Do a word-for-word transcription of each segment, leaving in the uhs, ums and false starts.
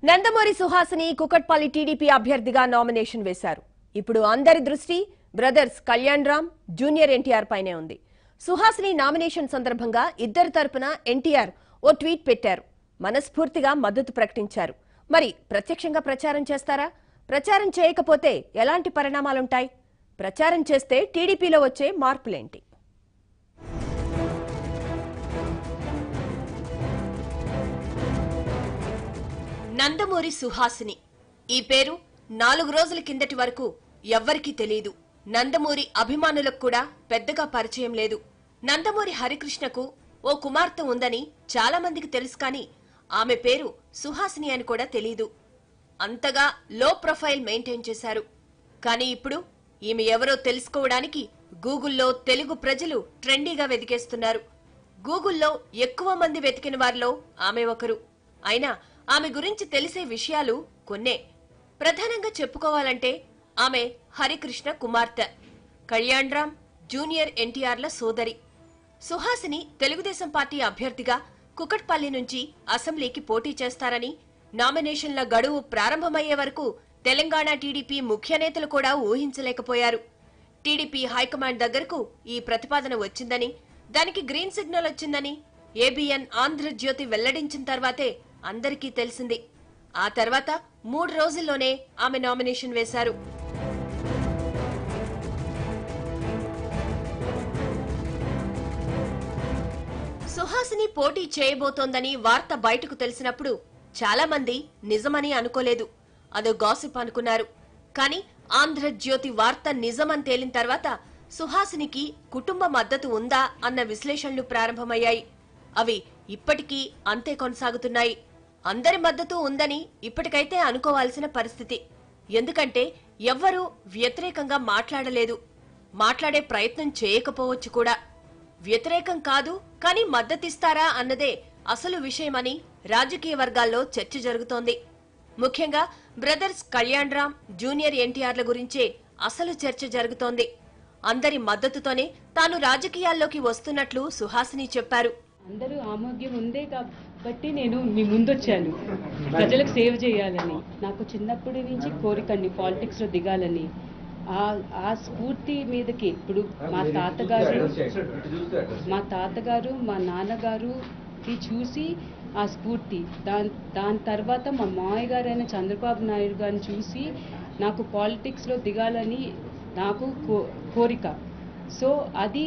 Nandamuri Suhasini Kukatpally TDP అభ్యర్థిగా nomination వేశారు. ఇప్పుడు అందరి దృష్టి బ్రదర్స్ కళ్యాణ్ రామ్, జూనియర్ ఎన్టీఆర్ పైనే ఉంది. సుహాసిని నామినేషన్ సందర్భంగా ఇద్దరి తరపున ఎన్టీఆర్ ఓ ట్వీట్ పెట్టారు. మనస్ఫూర్తిగా మద్దతు ప్రకటించారు. మరి ప్రత్యక్షంగా ప్రచారం చేస్తారా? ప్రచారం చేయకపోతే ఎలాంటి పరిణామాలుంటాయి? ప్రచారం చేస్తే టీడీపీలో వచ్చే మార్పులేంటి? నందమూరి సుహాసిని ఈ పేరు నాలుగు రోజుల కిందటి వరకు ఎవ్వరికీ తెలియదు. నందమూరి అభిమానులకు కూడా పెద్దగా పరిచయం లేదు. నందమూరి హరికృష్ణకు ఓ కుమార్తె ఉందని చాలా మందికి తెలుసు, కానీ ఆమె పేరు సుహాసిని అని కూడా తెలీదు. అంతగా లో ప్రొఫైల్ మెయింటైన్ చేశారు. కానీ ఇప్పుడు ఈమె ఎవరో తెలుసుకోవడానికి గూగుల్లో తెలుగు ప్రజలు ట్రెండీగా వెతికేస్తున్నారు. గూగుల్లో ఎక్కువ మంది వెతికిన వారిలో ఆమె ఒకరు. అయినా ఆమె గురించి తెలిసే విషయాలు కొన్నే. ప్రధానంగా చెప్పుకోవాలంటే ఆమె హరికృష్ణ కుమార్తె, కళ్యాణ్ రామ్, జూనియర్ ఎన్టీఆర్ల సోదరి. సుహాసిని తెలుగుదేశం పార్టీ అభ్యర్థిగా కుకట్పల్లి నుంచి అసెంబ్లీకి పోటీ చేస్తారని నామినేషన్ల గడువు ప్రారంభమయ్యే వరకు తెలంగాణ టీడీపీ ముఖ్య నేతలు కూడా ఊహించలేకపోయారు. టీడీపీ హైకమాండ్ దగ్గరకు ఈ ప్రతిపాదన వచ్చిందని, దానికి గ్రీన్ సిగ్నల్ వచ్చిందని ఏబీఎన్ ఆంధ్రజ్యోతి వెల్లడించిన తర్వాతే అందరికీ తెలిసింది. ఆ తర్వాత మూడు రోజుల్లోనే ఆమె నామినేషన్ వేశారు. సుహాసిని పోటీ చేయబోతోందని వార్త బయటకు తెలిసినప్పుడు చాలా మంది నిజమని అనుకోలేదు, అదో గాసిప్ అనుకున్నారు. కానీ ఆంధ్రజ్యోతి వార్త నిజమని తేలిన తర్వాత సుహాసినికి కుటుంబ మద్దతు ఉందా అన్న విశ్లేషణలు ప్రారంభమయ్యాయి. అవి ఇప్పటికీ అంతే కొనసాగుతున్నాయి. అందరి మద్దతు ఉందని ఇప్పటికైతే అనుకోవాల్సిన పరిస్థితి. ఎందుకంటే ఎవ్వరూ వ్యతిరేకంగా మాట్లాడలేదు, మాట్లాడే ప్రయత్నం చేయకపోవచ్చు కూడా. వ్యతిరేకం కాదు, కానీ మద్దతిస్తారా అన్నదే అసలు విషయమని రాజకీయ వర్గాల్లో చర్చ జరుగుతోంది. ముఖ్యంగా బ్రదర్స్ కళ్యాణ్ రామ్, జూనియర్ ఎన్టీఆర్ల గురించే అసలు చర్చ జరుగుతోంది. అందరి మద్దతుతోనే తాను రాజకీయాల్లోకి వస్తున్నట్లు సుహాసిని చెప్పారు. అందరూ ఆరోగ్యం ఉందే కాబట్టి నేను మీ ముందొచ్చాను, ప్రజలకు సేవ చేయాలని. నాకు చిన్నప్పటి నుంచి కోరికండి పాలిటిక్స్లో దిగాలని. ఆ ఆ స్ఫూర్తి మీదకి ఇప్పుడు మా తాతగారు మా తాతగారు మా నాన్నగారుకి చూసి ఆ స్ఫూర్తి, దాని దాని తర్వాత మా మామయ్య గారు అయిన చంద్రబాబు నాయుడు గారిని చూసి నాకు పాలిటిక్స్లో దిగాలని నాకు కోరిక. సో అది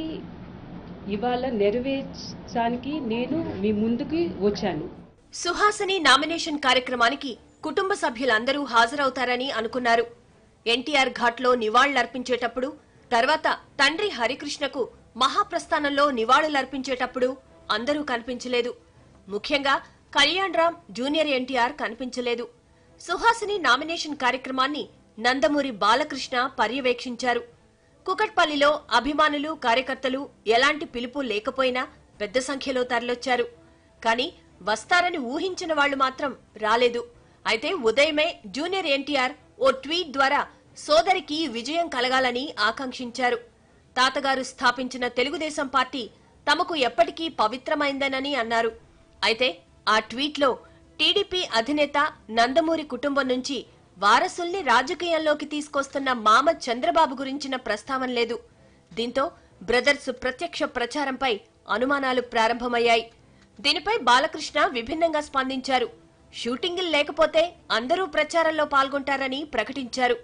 ఇవాళ నెరవేర్చడానికి నేను మీ ముందుకి వచ్చాను. సుహాసిని నామినేషన్ కార్యక్రమానికి కుటుంబ సభ్యులందరూ హాజరవుతారని అనుకున్నారు. ఎన్టీఆర్ ఘాట్లో నివాళులర్పించేటప్పుడు, తర్వాత తండ్రి హరికృష్ణకు మహాప్రస్థానంలో నివాళులర్పించేటప్పుడు అందరూ కనిపించలేదు. ముఖ్యంగా కళ్యాణ్ రామ్, జూనియర్ ఎన్టీఆర్ కనిపించలేదు. సుహాసిని నామినేషన్ కార్యక్రమాన్ని నందమూరి బాలకృష్ణ పర్యవేక్షించారు. కుకట్పల్లిలో అభిమానులు, కార్యకర్తలు ఎలాంటి పిలుపు లేకపోయినా పెద్ద సంఖ్యలో తరలొచ్చారు. కానీ వస్తారని ఊహించిన వాళ్లు మాత్రం రాలేదు. అయితే ఉదయమే జూనియర్ ఎన్టీఆర్ ఓ ట్వీట్ ద్వారా సోదరికి విజయం కలగాలని ఆకాంక్షించారు. తాతగారు స్థాపించిన తెలుగుదేశం పార్టీ తమకు ఎప్పటికీ పవిత్రమైందనని అన్నారు. అయితే ఆ ట్వీట్లో టీడీపీ అధినేత నందమూరి కుటుంబం నుంచి వారసుల్ని రాజకీయాల్లోకి తీసుకొస్తున్న మామ చంద్రబాబు గురించిన ప్రస్తావన లేదు. దీంతో బ్రదర్స్ ప్రత్యక్ష ప్రచారంపై అనుమానాలు ప్రారంభమయ్యాయి. దీనిపై బాలకృష్ణ విభిన్నంగా స్పందించారు. షూటింగులు లేకపోతే అందరూ ప్రచారంలో పాల్గొంటారని ప్రకటించారు.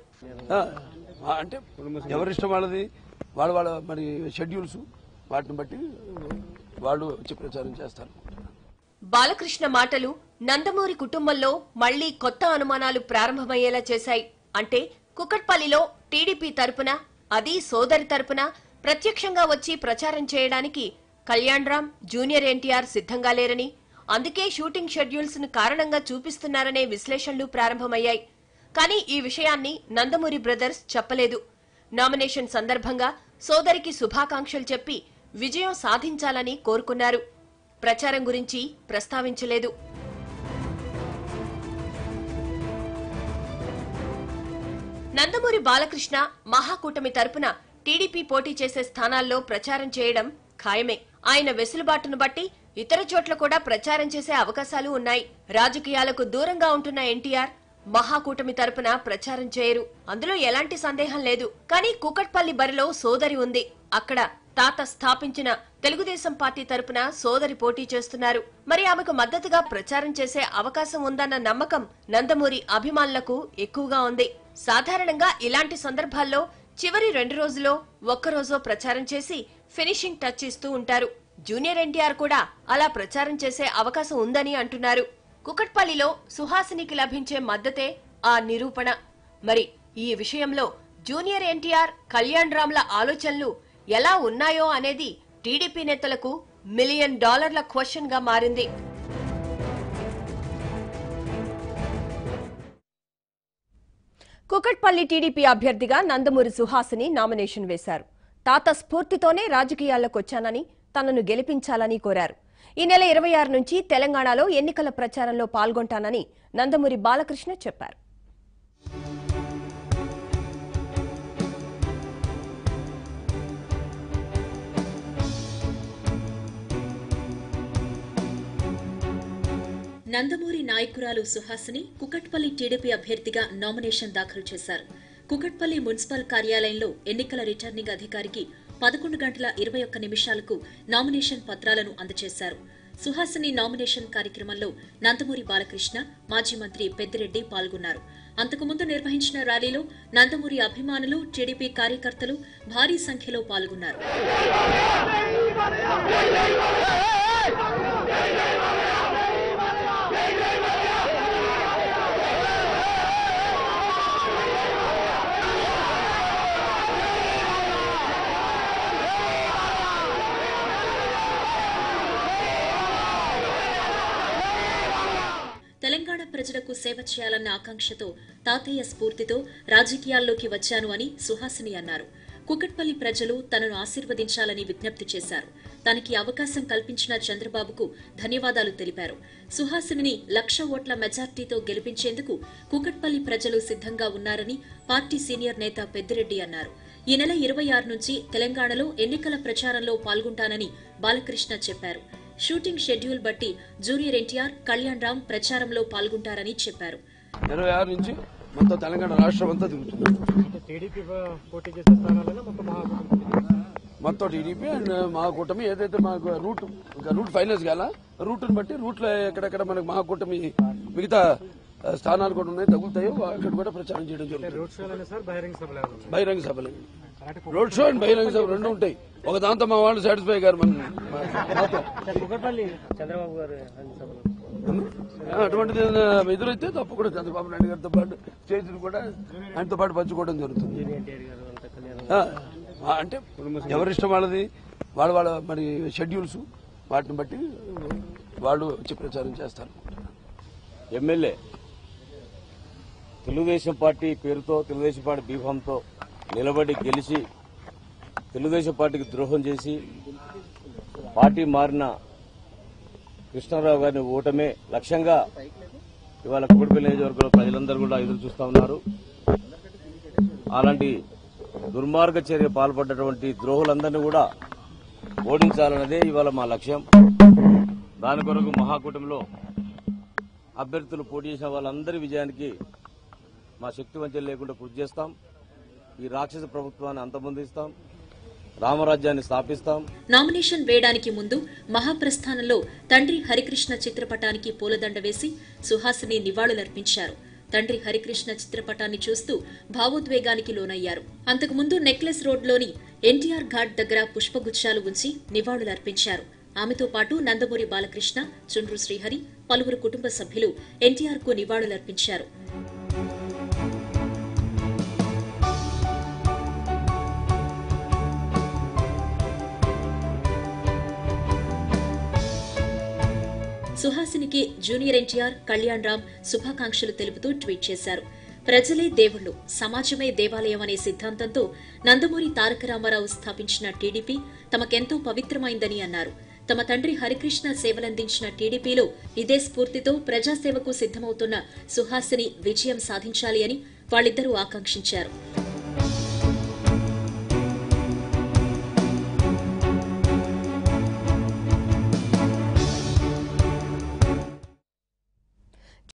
అంటే ఎవరిష్టం వాళ్ళది, వాళ్ళ వాళ్ళ మరి షెడ్యూల్స్, వాటిని బట్టి వాళ్ళు వచ్చి ప్రచారం చేస్తారు. బాలకృష్ణ మాటలు నందమూరి కుటుంబంలో మళ్లీ కొత్త అనుమానాలు ప్రారంభమయ్యేలా చేశాయి. అంటే కుకట్పల్లిలో టీడీపీ తరపున, అది సోదరి తరపున ప్రత్యక్షంగా వచ్చి ప్రచారం చేయడానికి కళ్యాణ్ రామ్, జూనియర్ ఎన్టీఆర్ సిద్ధంగా లేరని, అందుకే షూటింగ్ షెడ్యూల్స్ ను కారణంగా చూపిస్తున్నారనే విశ్లేషణలు ప్రారంభమయ్యాయి. కానీ ఈ విషయాన్ని నందమూరి బ్రదర్స్ చెప్పలేదు. నామినేషన్ సందర్భంగా సోదరికి శుభాకాంక్షలు చెప్పి విజయం సాధించాలని కోరుకున్నారు. ప్రచారం గురించి ప్రస్తావించలేదు. నందమూరి బాలకృష్ణ మహాకూటమి తరపున టీడీపీ పోటీ చేసే స్థానాల్లో ప్రచారం చేయడం ఖాయమే. ఆయన వెసులుబాటును బట్టి ఇతర చోట్ల కూడా ప్రచారం చేసే అవకాశాలు ఉన్నాయి. రాజకీయాలకు దూరంగా ఉంటున్న ఎన్టీఆర్ మహాకూటమి తరపున ప్రచారం చేయరు, అందులో ఎలాంటి సందేహం లేదు. కానీ కుకట్పల్లి బరిలో సోదరి ఉంది. అక్కడ తాత స్థాపించిన తెలుగుదేశం పార్టీ తరపున సోదరి పోటీ చేస్తున్నారు. మరి ఆమెకు మద్దతుగా ప్రచారం చేసే అవకాశం ఉందన్న నమ్మకం నందమూరి అభిమానులకు ఎక్కువగా ఉంది. సాధారణంగా ఇలాంటి సందర్భాల్లో చివరి రెండు రోజుల్లో ఒక్కరోజో ప్రచారం చేసి ఫినిషింగ్ టచ్ ఇస్తూ ఉంటారు. జూనియర్ ఎన్టీఆర్ కూడా అలా ప్రచారం చేసే అవకాశం ఉందని అంటున్నారు. కుకట్పల్లిలో సుహాసినికి లభించే మద్దతే ఆ నిరూపణ. మరి ఈ విషయంలో జూనియర్ ఎన్టీఆర్, కళ్యాణ్ రామ్ల ఆలోచనలు ఎలా ఉన్నాయో అనేది టీడీపీ నేతలకు మిలియన్ డాలర్ల క్వశ్చన్ గా మారింది. కుకట్పల్లి టీడీపీ అభ్యర్థిగా నందమూరి సుహాసిని నామినేషన్ వేశారు. తాత స్ఫూర్తితోనే రాజకీయాల్లోకొచ్చానని, తనను గెలిపించాలని కోరారు. ఈ నెల ఇరవై ఆరు నుంచి తెలంగాణలో ఎన్నికల ప్రచారంలో పాల్గొంటానని నందమూరి బాలకృష్ణ చెప్పారు. నందమూరి నాయకురాలు సుహాసిని కుకట్పల్లి టీడీపీ అభ్యర్థిగా నామినేషన్ దాఖలు చేశారు. కుకట్పల్లి మున్సిపల్ కార్యాలయంలో ఎన్నికల రిటర్నింగ్ అధికారికి పదకొండు గంటల ఇరవై ఒక్క నిమిషాలకు నామినేషన్ పత్రాలను అందజేశారు. సుహాసిని నామినేషన్ కార్యక్రమంలో నందమూరి బాలకృష్ణ, మాజీ మంత్రి పెద్దిరెడ్డి పాల్గొన్నారు. అంతకుముందు నిర్వహించిన ర్యాలీలో నందమూరి అభిమానులు, టీడీపీ కార్యకర్తలు భారీ సంఖ్యలో పాల్గొన్నారు. తెలంగాణ ప్రజలకు సేవ చేయాలన్న ఆకాంక్షతో, తాతయ్య స్ఫూర్తితో రాజకీయాల్లోకి వచ్చాను అని సుహాసిని అన్నారు. కుకట్పల్లి ప్రజలు తనను ఆశీర్వదించాలని విజ్ఞప్తి చేశారు. తనకి అవకాశం కల్పించిన చంద్రబాబుకు ధన్యవాదాలు తెలిపారు. సుహాసిని లక్ష ఓట్ల మెజార్టీతో గెలిపించేందుకు కుకట్పల్లి ప్రజలు సిద్ధంగా ఉన్నారని పార్టీ సీనియర్ నేత పెద్దిరెడ్డి అన్నారు. ఈ నెల ఇరవై ఆరు నుంచి తెలంగాణలో ఎన్నికల ప్రచారంలో పాల్గొంటానని బాలకృష్ణ చెప్పారు. షూటింగ్ షెడ్యూల్ బట్టి జూనియర్ ఎన్టీఆర్, కళ్యాణ్ రామ్ ప్రచారంలో పాల్గొంటారని చెప్పారు. ఇరవై ఆరు నుంచి మొత్తం తెలంగాణ రాష్ట్రం అంతా తిరుగుతుంది. మొత్తం టీడీపీ అండ్ మహాకూటమి ఏదైతే మాకు రూట్ ఇంకా రూట్ ఫైనల్స్ కాల రూట్ని బట్టి రూట్లో ఎక్కడెక్కడ మనకు మహాకూటమి మిగతా స్థానాలు కూడా ఉన్నాయి, తగులుతాయో అక్కడ కూడా ప్రచారం చేయడం జరుగుతుంది. బహిరంగ సభలు, రోడ్ షో అండ్ బహిరంగ సభ రెండు ఉంటాయి. ఒక దాంతో మా వాళ్ళు సాటిస్ఫై గారు చంద్రబాబు గారు అటువంటిది ఎదురైతే తప్పకుండా చంద్రబాబు నాయుడు గారితో పాటు స్టేజ్ని కూడా ఆయనతో పాటు పంచుకోవడం జరుగుతుంది. అంటే ఎవరిష్టం వాళ్ళది, వాళ్ళ వాళ్ళ మరి షెడ్యూల్స్ వాటిని బట్టి వాళ్ళు వచ్చి ప్రచారం చేస్తారు. ఎమ్మెల్యే తెలుగుదేశం పార్టీ పేరుతో, తెలుగుదేశం పార్టీ బీఫాంతో నిలబడి గెలిచి తెలుగుదేశం పార్టీకి ద్రోహం చేసి పార్టీ మారిన కృష్ణారావు గారిని ఓటమే లక్ష్యంగా ఇవాళ కుకట్పల్లి నియోజకవర్గంలో ప్రజలందరూ కూడా ఎదురు చూస్తా ఉన్నారు. అలాంటి దుర్మార్గ చర్య పాల్పడ్డటువంటి ద్రోహులందరినీ కూడా ఓడించాలన్నదే ఇవాళ మా లక్ష్యం. దాని కొరకు మహాకూటమిలో అభ్యర్థులు పోటీ చేసిన వాళ్ళందరి విజయానికి మా శక్తి వంచన లేకుండా కృషి చేస్తాం. ఈ రాక్షస ప్రభుత్వాన్ని అంతమొందిస్తాం, రామరాజ్యాన్ని స్థాపిస్తాం. నామినేషన్ వేయడానికి ముందు మహాప్రస్థానంలో తండ్రి హరికృష్ణ చిత్రపటానికి పూలదండ వేసి సుహాసిని నివాళులర్పించారు. తండ్రి హరికృష్ణ చిత్రపటాన్ని చూస్తూ భావోద్వేగానికి లోనయ్యారు. అంతకుముందు నెక్లెస్ రోడ్లోని ఎన్టీఆర్ ఘాట్ దగ్గర పుష్పగుచ్చాలు ఉంచి నివాళులర్పించారు. ఆమెతో పాటు నందమూరి బాలకృష్ణ, చుండ్రు శ్రీహరి, పలువురు కుటుంబ సభ్యులు ఎన్టీఆర్ కు నివాళులర్పించారు. సుహాసినికి జూనియర్ ఎన్టీఆర్, కళ్యాణ్ రామ్ శుభాకాంక్షలు తెలుపుతూ ట్వీట్ చేశారు. ప్రజలే దేవుళ్లు, సమాజమే దేవాలయం అనే సిద్ధాంతంతో నందమూరి తారక రామారావు స్థాపించిన టీడీపీ తమకెంతో పవిత్రమైందని అన్నారు. తమ తండ్రి హరికృష్ణ సేవలందించిన టీడీపీలో ఇదే స్ఫూర్తితో ప్రజాసేవకు సిద్దమవుతున్న సుహాసిని విజయం సాధించాలి అని వాళ్ళిద్దరూ ఆకాంక్షించారు.